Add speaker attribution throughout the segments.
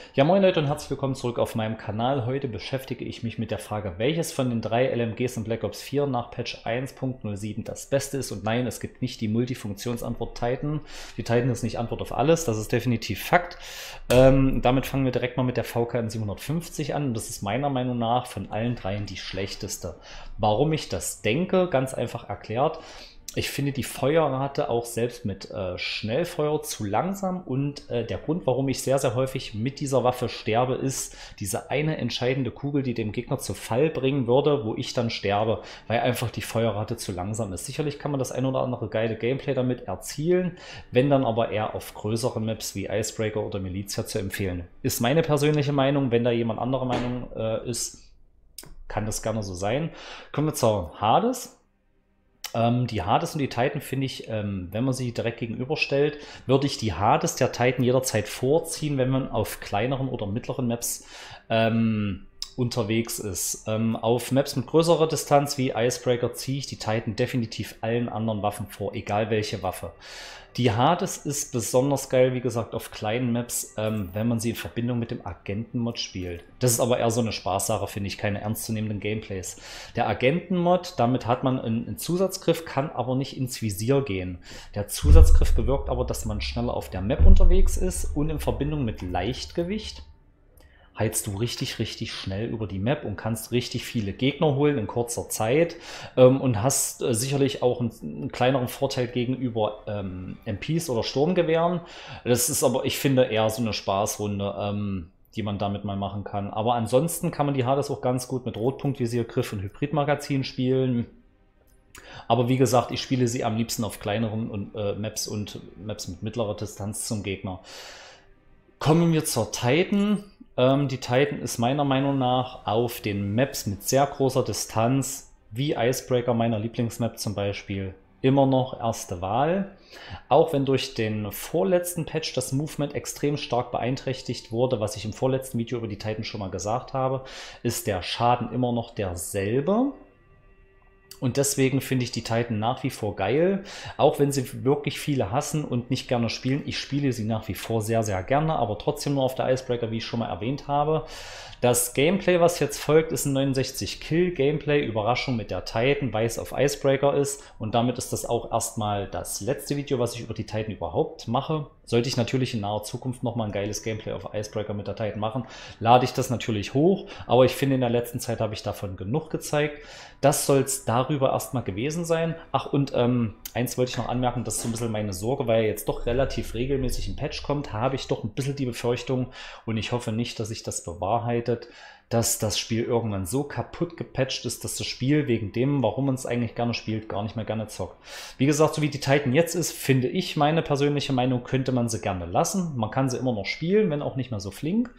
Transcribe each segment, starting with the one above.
Speaker 1: Ja, moin Leute und herzlich willkommen zurück auf meinem Kanal. Heute beschäftige ich mich mit der Frage, welches von den drei LMGs in Black Ops 4 nach Patch 1.07 das Beste ist. Und nein, es gibt nicht die Multifunktionsantwort Titan. Die Titan ist nicht Antwort auf alles, das ist definitiv Fakt. Damit fangen wir direkt mal mit der VKM 750 an. Und das ist meiner Meinung nach von allen dreien die schlechteste. Warum ich das denke, ganz einfach erklärt. Ich finde die Feuerrate auch selbst mit Schnellfeuer zu langsam und der Grund, warum ich sehr, sehr häufig mit dieser Waffe sterbe, ist diese eine entscheidende Kugel, die dem Gegner zu Fall bringen würde, wo ich dann sterbe, weil einfach die Feuerrate zu langsam ist. Sicherlich kann man das ein oder andere geile Gameplay damit erzielen, wenn dann aber eher auf größeren Maps wie Icebreaker oder Militia zu empfehlen. Ist meine persönliche Meinung, wenn da jemand anderer Meinung ist, kann das gerne so sein. Kommen wir zur Hades. Die Hades und die Titan finde ich, wenn man sie direkt gegenüberstellt, würde ich die Hades der Titan jederzeit vorziehen, wenn man auf kleineren oder mittleren Maps unterwegs ist. Auf Maps mit größerer Distanz wie Icebreaker ziehe ich die Titan definitiv allen anderen Waffen vor, egal welche Waffe. Die Hades ist besonders geil, wie gesagt, auf kleinen Maps, wenn man sie in Verbindung mit dem Agenten-Mod spielt. Das ist aber eher so eine Spaßsache, finde ich, keine ernstzunehmenden Gameplays. Der Agenten-Mod, damit hat man einen Zusatzgriff, kann aber nicht ins Visier gehen. Der Zusatzgriff bewirkt aber, dass man schneller auf der Map unterwegs ist und in Verbindung mit Leichtgewicht heizt du richtig, richtig schnell über die Map und kannst richtig viele Gegner holen in kurzer Zeit und hast sicherlich auch einen kleineren Vorteil gegenüber MPs oder Sturmgewehren. Das ist aber, ich finde, eher so eine Spaßrunde, die man damit mal machen kann. Aber ansonsten kann man die Hades auch ganz gut mit Rotpunktvisier, Griff und Hybridmagazin spielen. Aber wie gesagt, ich spiele sie am liebsten auf kleineren Maps und Maps mit mittlerer Distanz zum Gegner. Kommen wir zur Titan. Die Titan ist meiner Meinung nach auf den Maps mit sehr großer Distanz, wie Icebreaker, meiner Lieblingsmap zum Beispiel, immer noch erste Wahl. Auch wenn durch den vorletzten Patch das Movement extrem stark beeinträchtigt wurde, was ich im vorletzten Video über die Titan schon mal gesagt habe, ist der Schaden immer noch derselbe. Und deswegen finde ich die Titan nach wie vor geil, auch wenn sie wirklich viele hassen und nicht gerne spielen. Ich spiele sie nach wie vor sehr, sehr gerne, aber trotzdem nur auf der Icebreaker, wie ich schon mal erwähnt habe. Das Gameplay, was jetzt folgt, ist ein 69-Kill-Gameplay, Überraschung mit der Titan, weil es auf Icebreaker ist. Und damit ist das auch erstmal das letzte Video, was ich über die Titan überhaupt mache. Sollte ich natürlich in naher Zukunft nochmal ein geiles Gameplay auf Icebreaker mit der Titan machen, lade ich das natürlich hoch. Aber ich finde, in der letzten Zeit habe ich davon genug gezeigt. Das soll es darüber erstmal gewesen sein. Ach, und eins wollte ich noch anmerken, das ist so ein bisschen meine Sorge, weil jetzt doch relativ regelmäßig ein Patch kommt, habe ich doch ein bisschen die Befürchtung und ich hoffe nicht, dass sich das bewahrheitet, dass das Spiel irgendwann so kaputt gepatcht ist, dass das Spiel wegen dem, warum man es eigentlich gerne spielt, gar nicht mehr gerne zockt. Wie gesagt, so wie die Titan jetzt ist, finde ich, meine persönliche Meinung, könnte man sie gerne lassen. Man kann sie immer noch spielen, wenn auch nicht mehr so flink.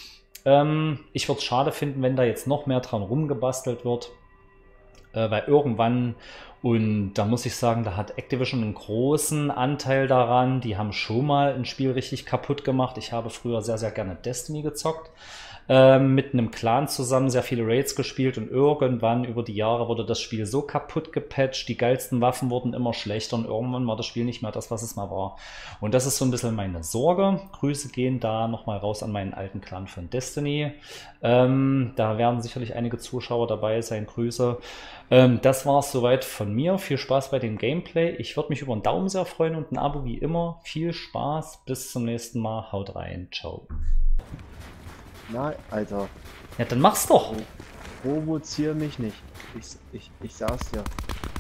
Speaker 1: Ich würde es schade finden, wenn da jetzt noch mehr dran rumgebastelt wird, weil irgendwann, und da muss ich sagen, da hat Activision einen großen Anteil daran. Die haben schon mal ein Spiel richtig kaputt gemacht. Ich habe früher sehr, sehr gerne Destiny gezockt. Mit einem Clan zusammen sehr viele Raids gespielt und irgendwann über die Jahre wurde das Spiel so kaputt gepatcht, die geilsten Waffen wurden immer schlechter und irgendwann war das Spiel nicht mehr das, was es mal war. Und das ist so ein bisschen meine Sorge. Grüße gehen da nochmal raus an meinen alten Clan von Destiny. Da werden sicherlich einige Zuschauer dabei sein. Grüße. Das war es soweit von mir. Viel Spaß bei dem Gameplay. Ich würde mich über einen Daumen sehr freuen und ein Abo wie immer. Viel Spaß. Bis zum nächsten Mal. Haut rein. Ciao.
Speaker 2: Na, Alter.
Speaker 1: Ja, dann mach's doch.
Speaker 2: Provozier mich nicht. Ich sag's dir.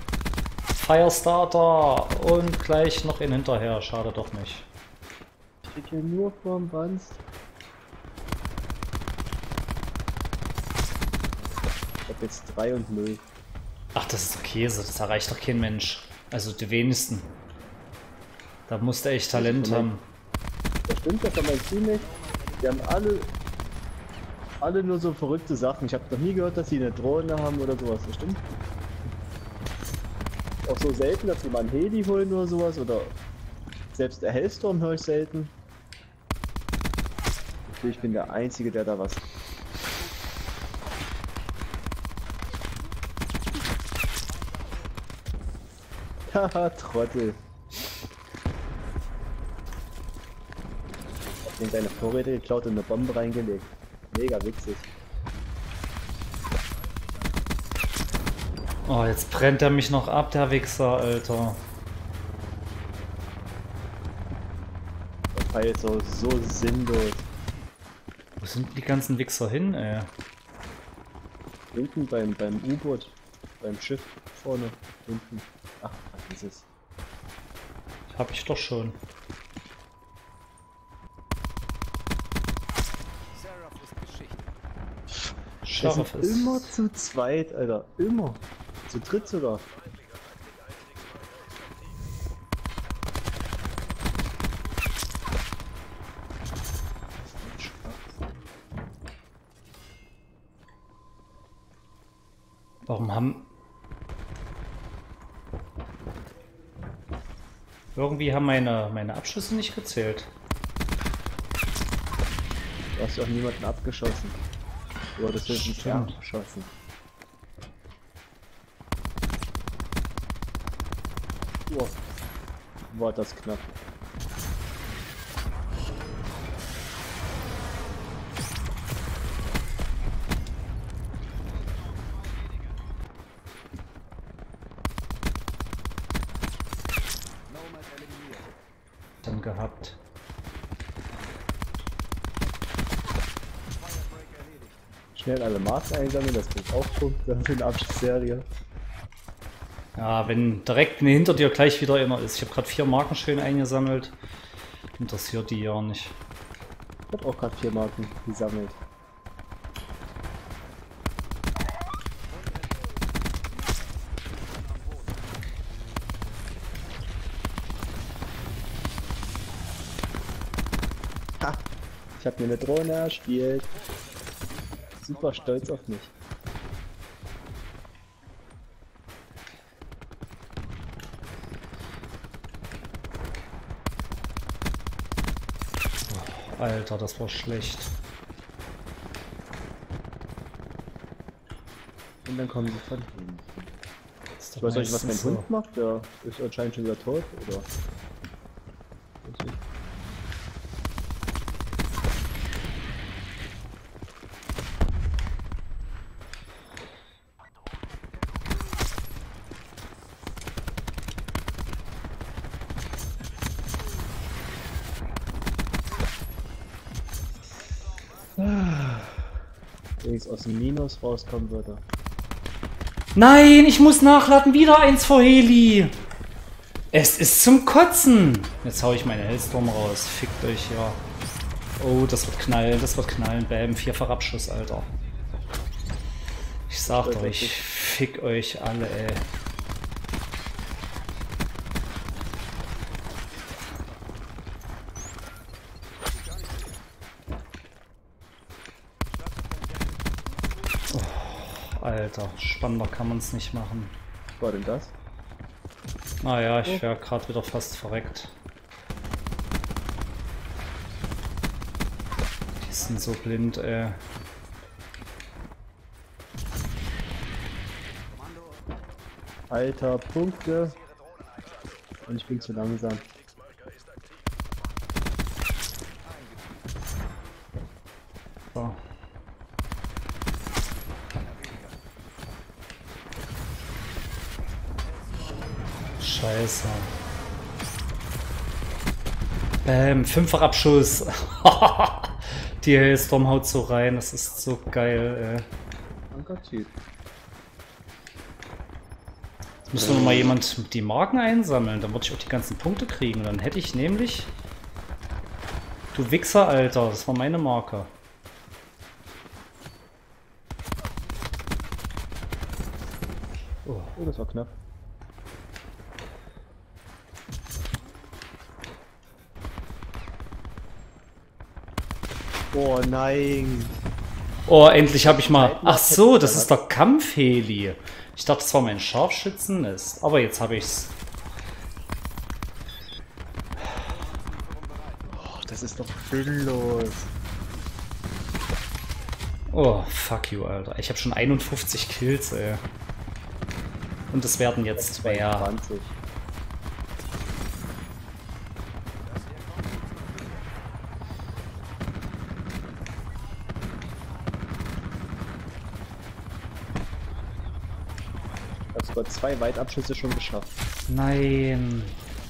Speaker 1: Firestarter und gleich noch in hinterher. Schade doch nicht.
Speaker 2: Ich krieg hier nur vorm Banst. Ich hab jetzt 3 und 0.
Speaker 1: Ach, das ist doch Käse. Das erreicht doch kein Mensch. Also die wenigsten. Da musst du echt Talent haben.
Speaker 2: Das stimmt, das aber ziemlich. Die haben alle nur so verrückte Sachen. Ich habe noch nie gehört, dass sie eine Drohne haben oder sowas. Das stimmt. Auch so selten, dass sie mal einen Heli holen oder sowas. Oder selbst der Hellstorm höre ich selten. Ich bin der Einzige, der da was. Haha, Trottel. Den deine Vorräte geklaut und eine Bombe reingelegt. Mega witzig.
Speaker 1: Oh, jetzt brennt er mich noch ab, der Wichser, Alter.
Speaker 2: Das war jetzt so sinnlos.
Speaker 1: Wo sind denn die ganzen Wichser hin, ey?
Speaker 2: Hinten beim U-Boot. Beim Schiff vorne. Hinten. Ach, was ist es?
Speaker 1: Hab ich doch schon.
Speaker 2: Wir sind immer zu zweit, Alter. Immer. Zu dritt sogar.
Speaker 1: Warum haben... Irgendwie haben meine Abschüsse nicht gezählt.
Speaker 2: Du hast ja auch niemanden abgeschossen. Du hattest höchstens abgeschossen. Oh. War das knapp.
Speaker 1: Dann gehabt.
Speaker 2: Schnell alle Marken einsammeln, das bringt auch Punkte für eine Abschlussserie.
Speaker 1: Ja, wenn direkt hinter dir gleich wieder einer ist. Ich habe gerade 4 Marken schön eingesammelt. Interessiert die ja nicht.
Speaker 2: Ich habe auch gerade 4 Marken gesammelt. Ha! Ich habe mir eine Drohne erspielt. Super stolz auf mich.
Speaker 1: Alter, das war schlecht.
Speaker 2: Und dann kommen sie von hinten. Ich weiß nicht, was mein Hund macht. Der ist anscheinend schon wieder tot, oder? Wenn ich aus dem Minus rauskommen würde.
Speaker 1: Nein, ich muss nachladen, wieder eins vor Heli. Es ist zum Kotzen. Jetzt hau ich meine Hellstorm raus. Fickt euch, ja. Oh, das wird knallen, das wird knallen. Bam, 4-fach Abschuss, Alter. Ich sag euch, fick euch alle, ey. Alter, spannender kann man es nicht machen.
Speaker 2: Was war denn das?
Speaker 1: Naja, ich wäre gerade wieder fast verreckt. Die sind so blind, ey.
Speaker 2: Alter, Punkte. Und ich bin zu langsam.
Speaker 1: So. Scheiße. Bam, 5-fach Abschuss. Die Hellstorm haut so rein, das ist so geil, ey. Jetzt müssen wir noch mal jemand die Marken einsammeln, dann würde ich auch die ganzen Punkte kriegen. Dann hätte ich nämlich... Du Wichser, Alter, das war meine Marke.
Speaker 2: Oh, das war knapp. Oh nein!
Speaker 1: Oh, endlich habe ich mal... Ach so, das ist der Kampfheli. Ich dachte, das war mein Scharfschützennest. Aber jetzt habe ich's.
Speaker 2: Oh, das ist doch sinnlos.
Speaker 1: Oh, fuck you, Alter. Ich habe schon 51 Kills, ey. Und es werden jetzt mehr.
Speaker 2: 20. sogar 2 Weitabschüsse schon geschafft.
Speaker 1: Nein.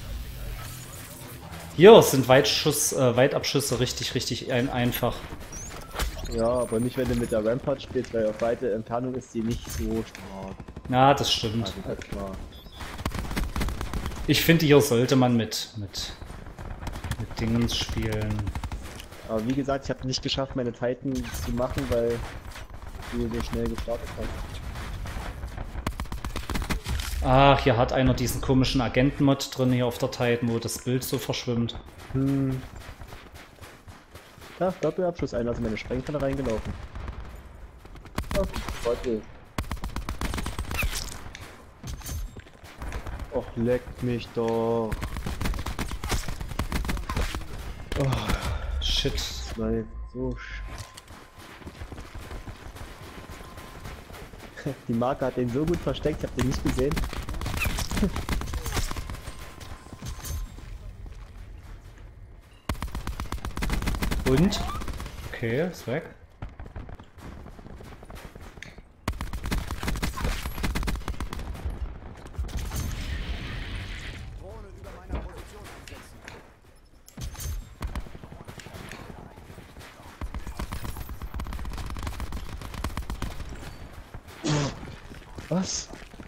Speaker 1: Hier sind Weitabschüsse richtig einfach.
Speaker 2: Ja, aber nicht, wenn du mit der Rampart spielst, weil auf weite Entfernung ist die nicht so stark.
Speaker 1: Ja, das stimmt.
Speaker 2: Also, das ist klar.
Speaker 1: Ich finde, hier sollte man mit Dingens spielen.
Speaker 2: Aber wie gesagt, ich habe nicht geschafft, meine Titan zu machen, weil du so schnell gestartet hast.
Speaker 1: Ach, hier hat einer diesen komischen Agenten-Mod drin hier auf der Titan, wo das Bild so verschwimmt.
Speaker 2: Ja, Doppelabschuss, einer ist in meine Sprengfalle reingelaufen. Ach, warte. Och, leckt mich doch. Oh,
Speaker 1: Shit.
Speaker 2: weil so Die Marke hat den so gut versteckt, ich hab den nicht gesehen.
Speaker 1: Und? Okay, ist weg.
Speaker 2: Was?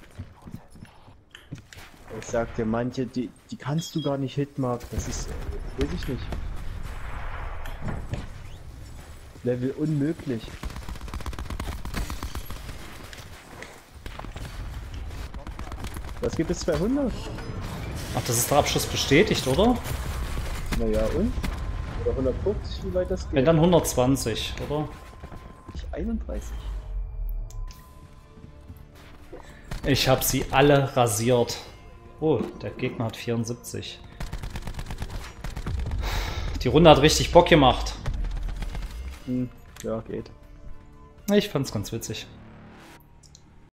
Speaker 2: Ich sag dir, manche, die kannst du gar nicht hitmark. Das ist, weiß ich nicht. Level unmöglich. Was gibt es 200?
Speaker 1: Ach, das ist der Abschuss bestätigt, oder?
Speaker 2: Naja, und? Oder 150, wie weit das geht?
Speaker 1: Wenn dann 120, oder?
Speaker 2: Ich 31.
Speaker 1: Ich habe sie alle rasiert. Oh, der Gegner hat 74. Die Runde hat richtig Bock gemacht.
Speaker 2: Ja, geht.
Speaker 1: Ich fand's ganz witzig.